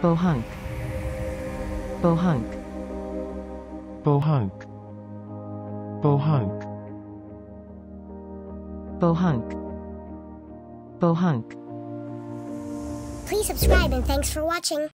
bohunk, bohunk, bohunk, bohunk, bohunk, bohunk. Please subscribe and thanks for watching.